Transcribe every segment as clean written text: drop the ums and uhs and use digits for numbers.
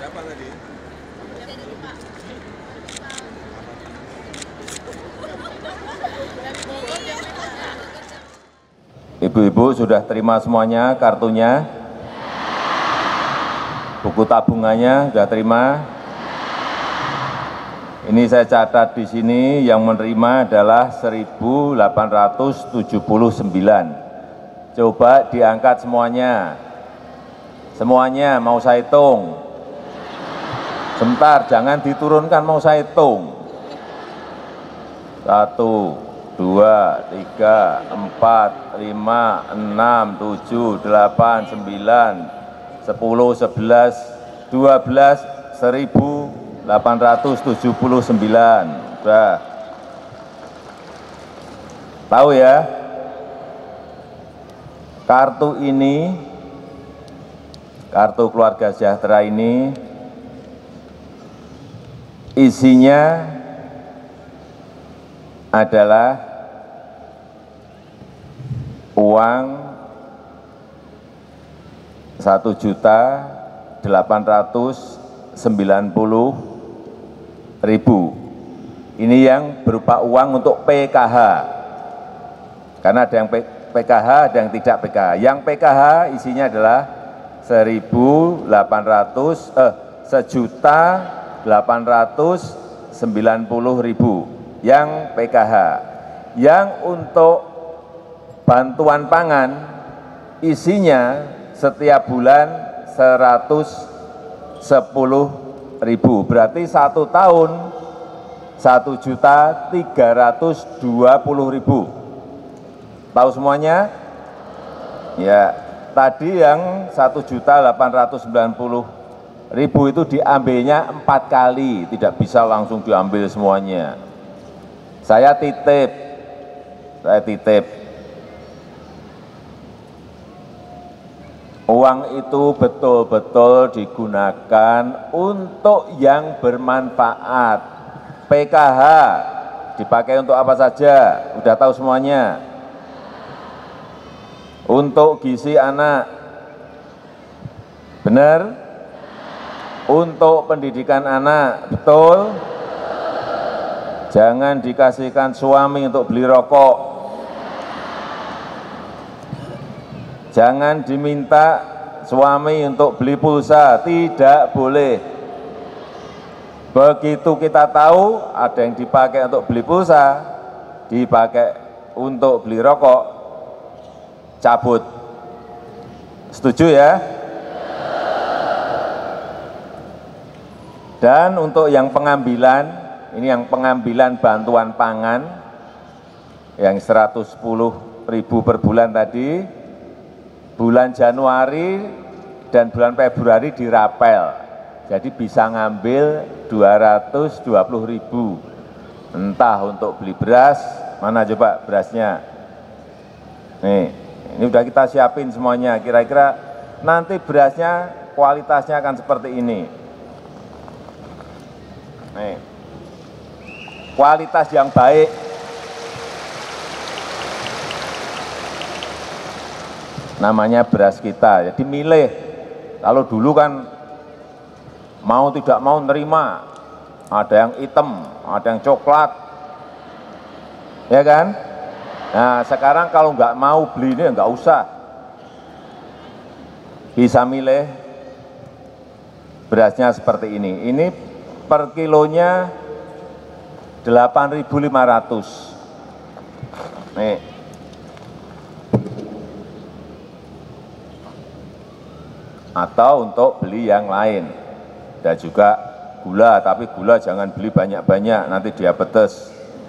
Berapa tadi? Ibu-ibu sudah terima semuanya kartunya? Buku tabungannya sudah terima? Ini saya catat di sini yang menerima adalah 1.879. Coba diangkat semuanya. Semuanya mau saya hitung. Sebentar, jangan diturunkan, mau saya hitung. 1, 2, 3, 4, 5, 6, 7, 8, 9, 10, 11, 12, 1.879. Sudah. Tahu ya? Kartu ini, kartu keluarga sejahtera ini, isinya adalah uang 1.890.000. Ini yang berupa uang untuk PKH. Karena ada yang PKH, ada yang tidak PKH. Yang PKH isinya adalah 1.890.000 yang PKH. Yang untuk bantuan pangan isinya setiap bulan 110.000, berarti 1 tahun 1.320.000. Tahu semuanya? Ya, tadi yang 1.890.000 itu diambilnya 4 kali, tidak bisa langsung diambil semuanya. Saya titip. Uang itu betul-betul digunakan untuk yang bermanfaat. PKH dipakai untuk apa saja? Udah tahu semuanya. Untuk gizi anak, benar? Untuk pendidikan anak, betul? Jangan dikasihkan suami untuk beli rokok. Jangan diminta suami untuk beli pulsa, tidak boleh. Begitu kita tahu ada yang dipakai untuk beli pulsa, dipakai untuk beli rokok, cabut. Setuju ya? Dan untuk yang pengambilan, ini yang pengambilan bantuan pangan, yang 110.000 per bulan tadi, bulan Januari dan bulan Februari dirapel. Jadi bisa ngambil 220.000. Entah untuk beli beras, mana coba berasnya? Nih, ini udah kita siapin semuanya, kira-kira nanti berasnya kualitasnya akan seperti ini. Nih, kualitas yang baik. Namanya beras kita, jadi milih. Kalau dulu kan mau tidak mau nerima, ada yang hitam, ada yang coklat, ya kan? Nah, sekarang kalau nggak mau beli ini nggak usah. Bisa milih berasnya seperti ini. Ini per kilonya 8.500. Nih. Atau untuk beli yang lain. Dan juga gula, tapi gula jangan beli banyak-banyak, nanti diabetes.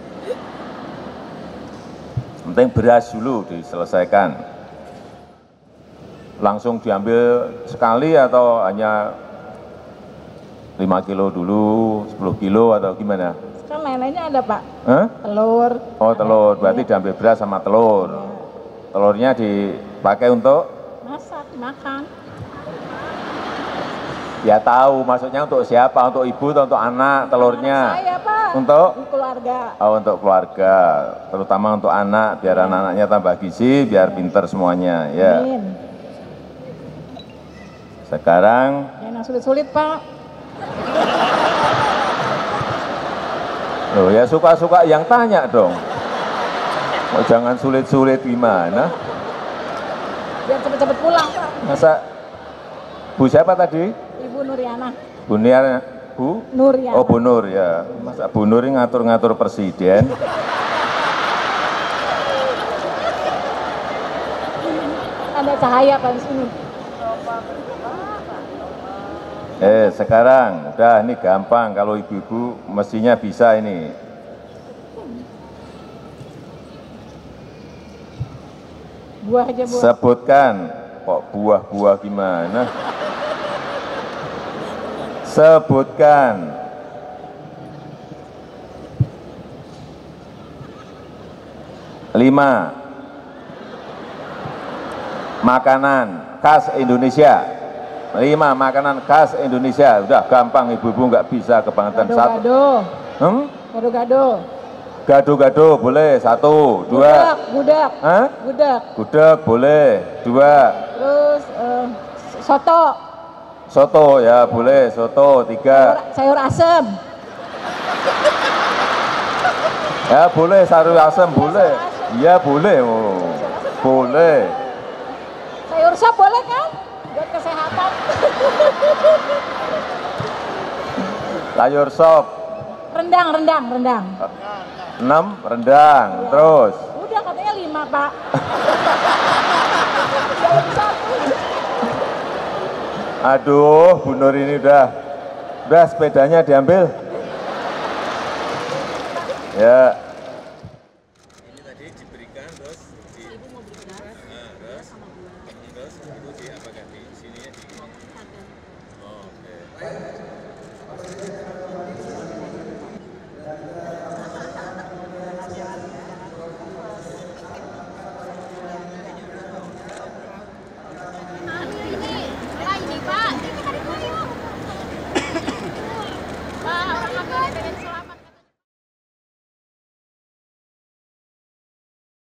Penting beras dulu diselesaikan. Langsung diambil sekali atau hanya 5 kilo dulu, 10 kilo atau gimana? Kan lain-lainnya ada Pak. Hah? Telur. Oh telur, berarti Iya. diambil beras sama telur. Iya. Telurnya dipakai untuk? Masak, makan. Ya tahu, maksudnya untuk siapa? Untuk ibu atau untuk anak telurnya? Saya Pak. Untuk? Keluarga. Oh, untuk keluarga, terutama untuk anak, biar anak-anaknya tambah gizi, biar pinter semuanya. Ya. Amin. Sekarang Yang sulit-sulit Pak. Loh ya suka-suka yang tanya dong. Oh, jangan sulit-sulit gimana? Biar cepet-cepet pulang, Pak. Masa Bu siapa tadi? Ibu Nuriana. Bu Niar, Bu? Nuriana. Oh Bu Nur ya. Masa Bu Nur ini ngatur-ngatur presiden? Ada cahaya Pak di sini. Sekarang udah ini gampang kalau ibu-ibu mestinya bisa ini. Buah aja buah. Sebutkan, kok buah-buah gimana? Sebutkan. Lima. Makanan khas Indonesia. 5 makanan khas Indonesia. Udah gampang, ibu-ibu nggak bisa kebangetan. Gado-gado. Gado-gado. Gado-gado boleh 1, 2. Budak. Hah? Budak. Gudeg boleh 2. Terus soto. Soto ya boleh, soto 3. Sayur asem. Ya boleh, sayur asem boleh. Iya boleh. Oh. Boleh. Sayur sop boleh kan? Buat kesehatan. Sayur sop. Rendang. 6 rendang. Ya. Terus. Udah katanya 5 Pak. Aduh, Bu Nur ini udah sepedanya diambil. Ya. Ini tadi diberikan terus ibu mau beli beras. Terus itu diapakan di sini ya di. Oh, oke.